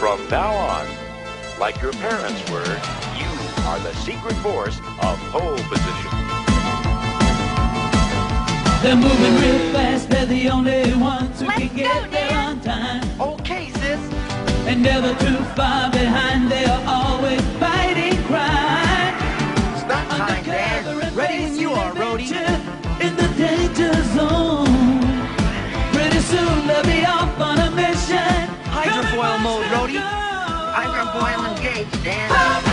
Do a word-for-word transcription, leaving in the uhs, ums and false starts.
From now on, like your parents were, you are the secret force of pole position. They're moving real fast, they're the only ones who Let's can get go, there Dan. on time. Okay, sis. And never too far behind, they are always fighting crime. Stop time, Dan. Ready when you are, Rhodey. In the danger zone. Pretty soon they'll be off on a mission. Hydrofoil mode, Rhodey. Hydrofoil engaged, Dan. Pop